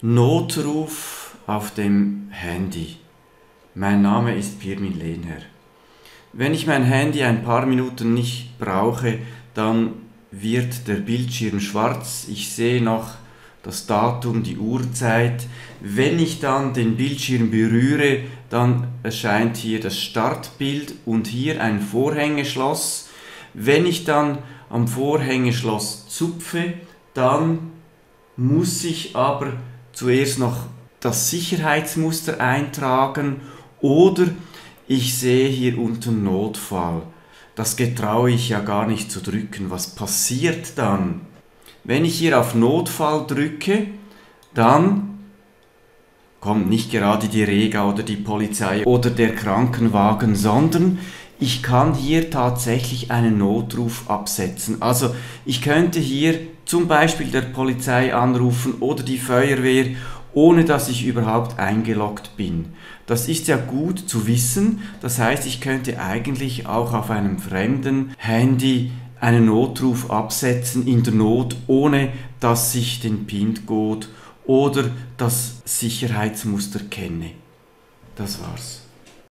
Notruf auf dem Handy. Mein Name ist Pirmin Lehnherr. Wenn ich mein Handy ein paar Minuten nicht brauche, dann wird der Bildschirm schwarz. Ich sehe noch das Datum, die Uhrzeit. Wenn ich dann den Bildschirm berühre, dann erscheint hier das Startbild und hier ein Vorhängeschloss. Wenn ich dann am Vorhängeschloss zupfe, dann muss ich aber zuerst noch das Sicherheitsmuster eintragen oder ich sehe hier unten Notfall. Das getraue ich ja gar nicht zu drücken. Was passiert dann? Wenn ich hier auf Notfall drücke, dann kommt nicht gerade die Rega oder die Polizei oder der Krankenwagen, sondern ich kann hier tatsächlich einen Notruf absetzen. Also ich könnte hier zum Beispiel der Polizei anrufen oder die Feuerwehr, ohne dass ich überhaupt eingeloggt bin. Das ist ja gut zu wissen, das heißt, ich könnte eigentlich auch auf einem fremden Handy einen Notruf absetzen in der Not, ohne dass ich den PIN-Code oder das Sicherheitsmuster kenne. Das war's.